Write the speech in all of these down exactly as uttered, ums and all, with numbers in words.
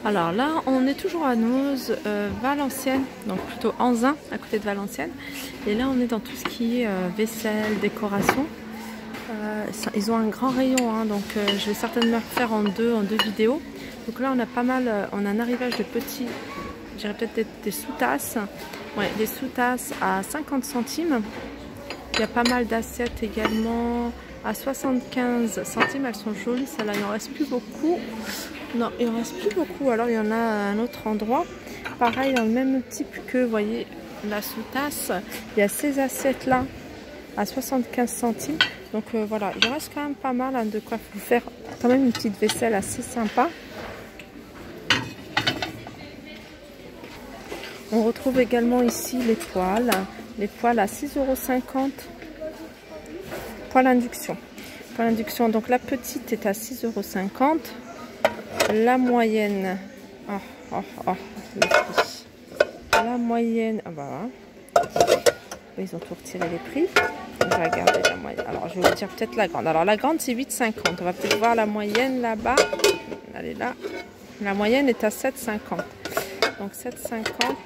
Alors là, on est toujours à Noz, euh, Valenciennes, donc plutôt Anzin, à côté de Valenciennes. Et là, on est dans tout ce qui est euh, vaisselle, décoration. Euh, ils ont un grand rayon, hein, donc euh, je vais certainement faire en deux, en deux vidéos. Donc là, on a pas mal, euh, on a un arrivage de petits, je dirais peut-être des, des sous-tasses. Ouais, des sous-tasses à cinquante centimes. Il y a pas mal d'assiettes également à soixante-quinze centimes. Elles sont jolies, celles-là, il n'en reste plus beaucoup. Non, il en reste plus beaucoup. Alors, il y en a à un autre endroit. Pareil, dans le même type que, vous voyez, la sous-tasse. Il y a ces assiettes-là à soixante-quinze centimes. Donc, euh, voilà, il reste quand même pas mal, hein, de quoi vous faire quand même une petite vaisselle assez sympa. On retrouve également ici les poêles. Les poêles à six euros cinquante. Poêle induction. Poêle induction. Donc, la petite est à six euros cinquante. La moyenne, oh, oh, oh, le prix. La moyenne, ah bah, ils ont tout retiré les prix. On va regarder la moyenne. Alors, je vais vous dire peut-être la grande. Alors, la grande, c'est huit cinquante. On va peut-être voir la moyenne là-bas. Elle est là. La moyenne est à sept cinquante. Donc, sept cinquante.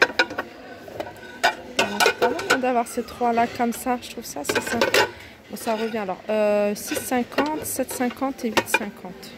C'est pas mal d'avoir ces trois-là comme ça. Je trouve ça, c'est ça. Bon, ça revient alors. Euh, six cinquante, sept cinquante et huit cinquante.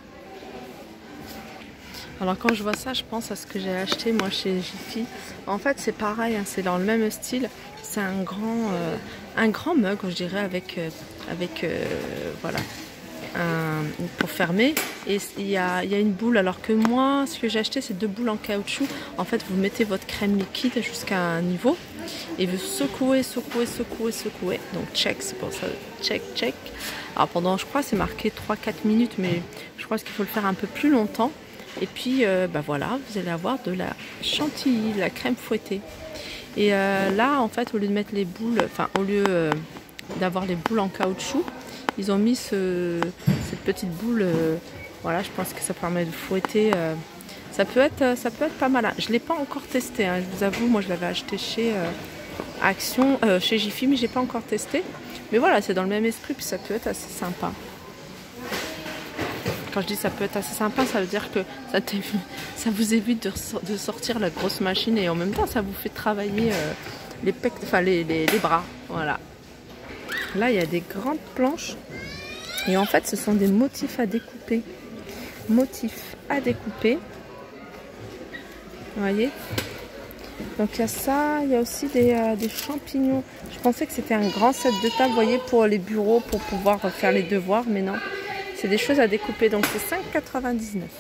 Alors quand je vois ça, je pense à ce que j'ai acheté moi chez Jiffy. En fait c'est pareil, hein, c'est dans le même style. C'est un grand, euh, un grand mug, je dirais, avec, euh, avec euh, voilà, un, pour fermer. Et il y a, il y a une boule. Alors que moi, ce que j'ai acheté, c'est deux boules en caoutchouc. En fait, vous mettez votre crème liquide jusqu'à un niveau et vous secouez, secouez, secouez, secouez. Donc check, c'est pour ça, check, check. Alors pendant, je crois, c'est marqué trois quatre minutes, mais je crois qu'il faut le faire un peu plus longtemps. Et puis, euh, bah voilà, vous allez avoir de la chantilly, de la crème fouettée. Et euh, là, en fait, au lieu de mettre les boules, enfin, au lieu euh, d'avoir les boules en caoutchouc, ils ont mis ce, cette petite boule. Euh, voilà, je pense que ça permet de fouetter. Euh, ça peut être, ça peut être pas mal. Je ne l'ai pas encore testé, hein, je vous avoue. Moi, je l'avais acheté chez euh, Action, euh, chez Jiffy, mais je n'ai pas encore testé. Mais voilà, c'est dans le même esprit, puis ça peut être assez sympa. Quand je dis ça peut être assez sympa, ça veut dire que ça, ça vous évite de, de sortir la grosse machine et en même temps ça vous fait travailler euh, les, pec, enfin, les, les, les bras. Voilà. Là il y a des grandes planches et en fait ce sont des motifs à découper. Motifs à découper. Vous voyez? Donc il y a ça, il y a aussi des, euh, des champignons. Je pensais que c'était un grand set de table, vous voyez, pour les bureaux, pour pouvoir faire les devoirs, mais non. C'est des choses à découper, donc c'est cinq quatre-vingt-dix-neuf.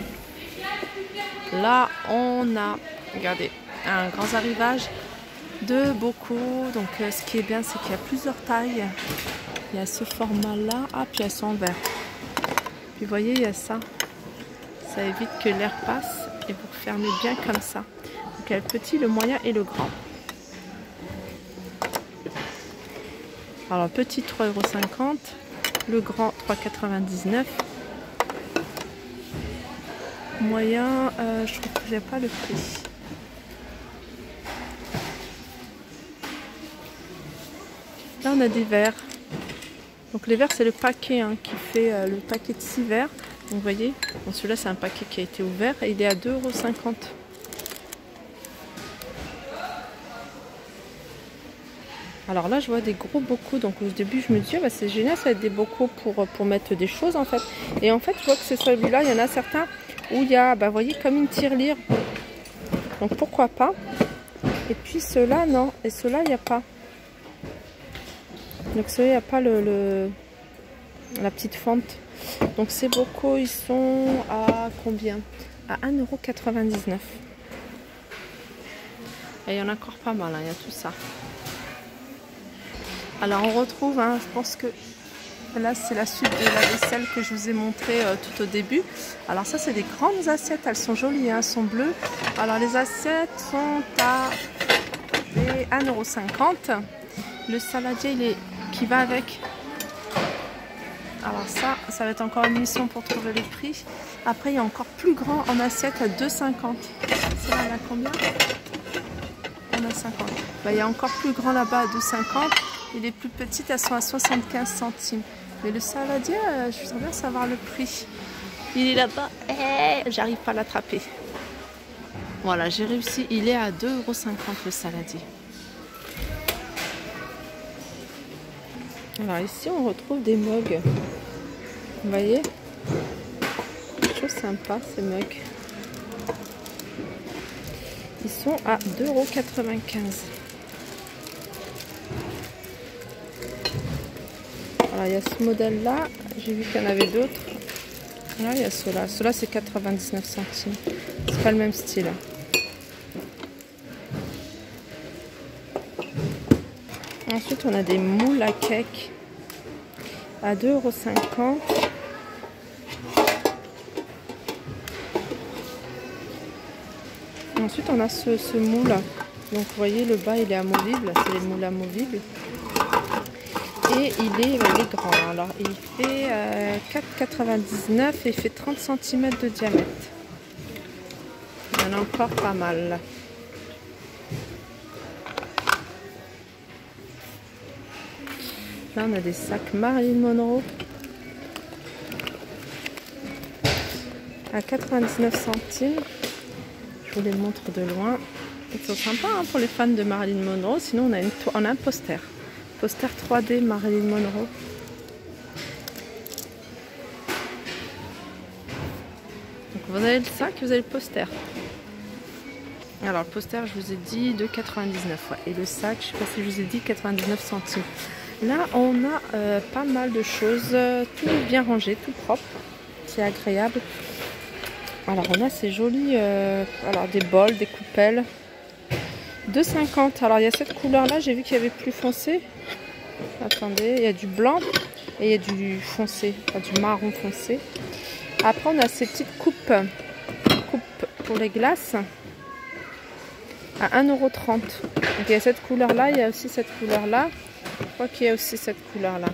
Là, on a, regardez, un grand arrivage de beaucoup. Donc, euh, ce qui est bien, c'est qu'il y a plusieurs tailles. Il y a ce format-là. Ah, puis elles sont en verre. Puis, vous voyez, il y a ça. Ça évite que l'air passe et vous fermez bien comme ça. Donc, il y a le petit, le moyen et le grand. Alors, petit trois euros cinquante. Le grand trois quatre-vingt-dix-neuf. Moyen, euh, je trouve que j'ai pas le prix. Là on a des verres. Donc les verres c'est le paquet, hein, qui fait euh, le paquet de six verres. Donc vous voyez, bon, celui-là c'est un paquet qui a été ouvert et il est à deux euros cinquante. Alors là, je vois des gros bocaux. Donc au début, je me dis, oh, bah, c'est génial, ça va être des bocaux pour, pour mettre des choses en fait. Et en fait, je vois que c'est celui-là. Il y en a certains où il y a, bah, vous voyez, comme une tirelire. Donc pourquoi pas. Et puis ceux-là, non. Et ceux-là, il n'y a pas. Donc ceux-là, il n'y a pas le, le, la petite fente. Donc ces bocaux, ils sont à combien? À un euro quatre-vingt-dix-neuf. Et il y en a encore pas mal, hein, il y a tout ça. Alors on retrouve, hein, je pense que là c'est la suite de la vaisselle que je vous ai montré euh, tout au début. Alors ça c'est des grandes assiettes, elles sont jolies, hein, elles sont bleues. Alors les assiettes sont à un euro cinquante. Le saladier il est, qui va avec. Alors ça, ça va être encore une mission pour trouver les prix. Après il y a encore plus grand en assiette à deux euros cinquante. Ça on a combien? On a cinquante. Bah, il y a encore plus grand là-bas à deux euros cinquante. Et les plus petites, elles sont à soixante-quinze centimes. Mais le saladier, euh, je voudrais bien savoir le prix. Il est là-bas. Eh, j'arrive pas à l'attraper. Voilà, j'ai réussi. Il est à deux euros cinquante le saladier. Alors ici, on retrouve des mugs. Vous voyez? Chose sympa, ces mugs. Ils sont à deux euros quatre-vingt-quinze. Alors, il y a ce modèle-là. J'ai vu qu'il y en avait d'autres. Là, il y a ceux-là. Ceux-là, c'est quatre-vingt-dix-neuf centimes. C'est pas le même style. Ensuite, on a des moules à cake à deux euros cinquante. Ensuite, on a ce, ce moule. Donc, vous voyez, le bas, il est amovible. C'est les moules amovibles. Et il est, il est grand. Alors, il fait euh, quatre euros quatre-vingt-dix-neuf et il fait trente centimètres de diamètre. Il y en a encore pas mal. Là, on a des sacs Marilyn Monroe à quatre-vingt-dix-neuf centimes. Je vous les montre de loin. Ils sont sympas hein, pour les fans de Marilyn Monroe. Sinon, on a, une on a un poster. Poster trois D Marilyn Monroe. Donc, vous avez le sac et vous avez le poster. Alors, le poster, je vous ai dit deux euros quatre-vingt-dix-neuf. Ouais. Et le sac, je ne sais pas si je vous ai dit quatre-vingt-dix-neuf centimes. Là, on a euh, pas mal de choses. Tout bien rangé, tout propre. C'est agréable. Alors, on a ces jolis... Euh, alors, des bols, des coupelles. deux euros cinquante. Alors, il y a cette couleur-là. J'ai vu qu'il y avait plus foncé. Attendez, il y a du blanc et il y a du foncé. Enfin, du marron foncé. Après, on a ces petites coupes. Coupes pour les glaces. À un euro trente. Donc, il y a cette couleur-là. Il y a aussi cette couleur-là. Je crois qu'il y a aussi cette couleur-là.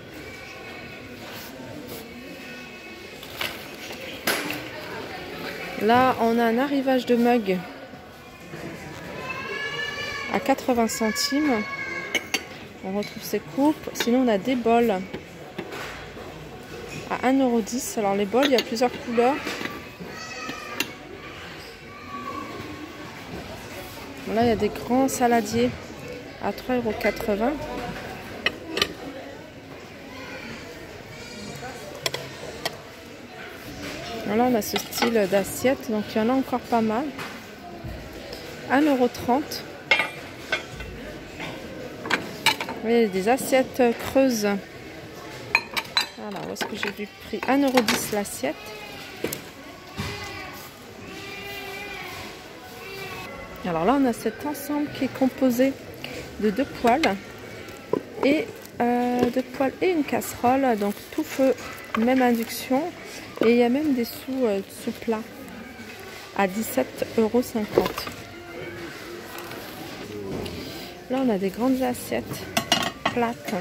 Là, on a un arrivage de mug à quatre-vingts centimes. On retrouve ces coupes. Sinon, on a des bols à un euro dix. Alors, les bols, il y a plusieurs couleurs. Là, il y a des grands saladiers à trois euros quatre-vingts. Là, on a ce style d'assiette. Donc, il y en a encore pas mal. un euro trente. Il y a des assiettes creuses. Voilà, où est-ce que j'ai vu le prix? un euro dix l'assiette. Alors là, on a cet ensemble qui est composé de deux poêles et euh, deux poêles et une casserole. Donc tout feu, même induction. Et il y a même des sous, euh, sous plats à dix-sept euros cinquante. Là, on a des grandes assiettes plates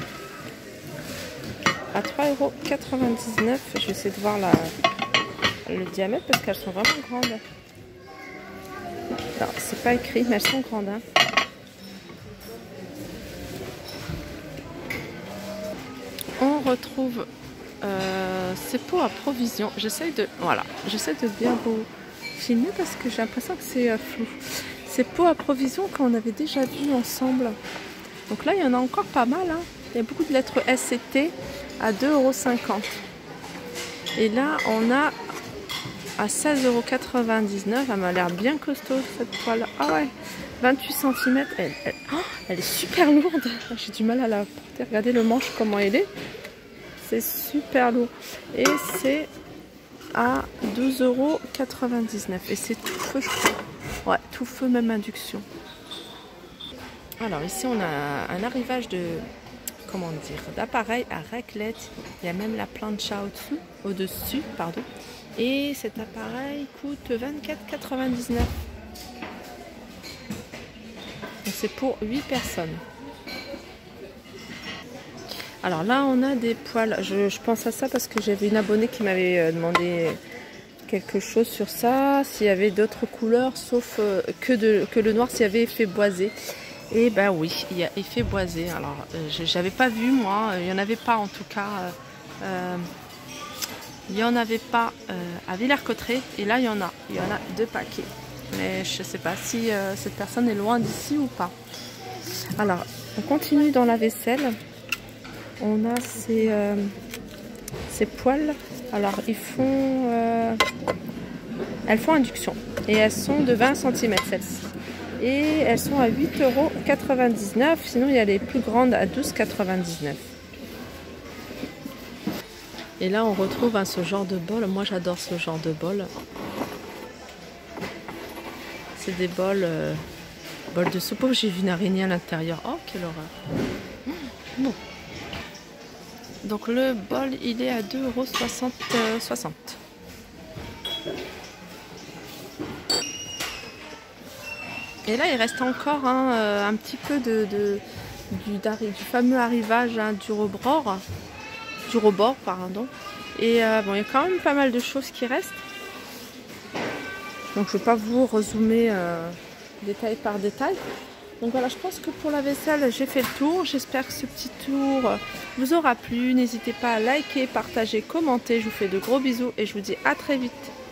à trois euros quatre-vingt-dix-neuf. Je vais essayer de voir la, le diamètre parce qu'elles sont vraiment grandes. Alors, c'est pas écrit, mais elles sont grandes. Hein. On retrouve euh, ces pots à provisions. J'essaie de, voilà, j'essaie de bien vous filmer parce que j'ai l'impression que c'est euh, flou. Ces pots à provisions qu'on avait déjà vu ensemble. Donc là, il y en a encore pas mal. Hein. Il y a beaucoup de lettres S et T à deux euros cinquante. Et là, on a à seize euros quatre-vingt-dix-neuf. Elle m'a l'air bien costaud cette poêle. Ah ouais, vingt-huit centimètres. Elle, elle, oh, elle est super lourde. J'ai du mal à la porter. Regardez le manche comment elle est. C'est super lourd. Et c'est à douze euros quatre-vingt-dix-neuf. Et c'est tout feu, je crois. Ouais, tout feu, même induction. Alors ici, on a un arrivage de, comment dire, d'appareil à raclette. Il y a même la plancha au-dessus, au-dessus, pardon. Et cet appareil coûte vingt-quatre euros quatre-vingt-dix-neuf. Donc c'est pour huit personnes. Alors là, on a des poêles. Je, je pense à ça parce que j'avais une abonnée qui m'avait demandé quelque chose sur ça. S'il y avait d'autres couleurs, sauf euh, que, de, que le noir, s'il y avait effet boisé. Et ben oui, il y a effet boisé. Alors, euh, j'avais pas vu moi. Il n'y en avait pas en tout cas. Euh, Il n'y en avait pas euh, à Villers-Cotterêts et là il y en a. Il y en a deux paquets. Mais je ne sais pas si euh, cette personne est loin d'ici ou pas. Alors, on continue dans la vaisselle. On a ces, euh, ces poêles. Alors, ils font... Euh, elles font induction. Et elles sont de vingt centimètres celles-ci. Et elles sont à huit euros quatre-vingt-dix-neuf. Sinon, il y a les plus grandes à douze euros quatre-vingt-dix-neuf. Et là, on retrouve hein, ce genre de bol. Moi, j'adore ce genre de bol. C'est des bols, euh, bols de soupe. Oh, j'ai vu une araignée à l'intérieur. Oh, quelle horreur. Bon. Donc, le bol, il est à deux euros soixante. Et là, il reste encore hein, euh, un petit peu de, de, du, du fameux arrivage hein, du rebord. Du rebord, pardon. Et euh, bon, il y a quand même pas mal de choses qui restent. Donc je ne vais pas vous rezoomer euh, détail par détail. Donc voilà, je pense que pour la vaisselle, j'ai fait le tour. J'espère que ce petit tour vous aura plu. N'hésitez pas à liker, partager, commenter. Je vous fais de gros bisous et je vous dis à très vite.